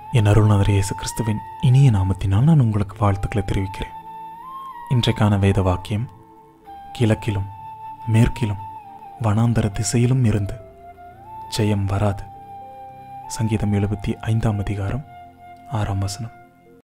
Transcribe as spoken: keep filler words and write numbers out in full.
என் அருள்நாதர் இயேசு கிறிஸ்துவின் இனிய நாமத்தினால் நான் உங்களுக்கு வாழ்த்துக்களை தெரிவிக்கிறேன். இன்றைக்கான வேத வாக்கியம், கிழக்கிலும் மேற்கிலும் வனாந்தர திசையிலும் இருந்து ஜெயம் வராது. சங்கீதம் எழுபத்தி ஐந்தாம் அதிகாரம் ஆறாம் வசனம்.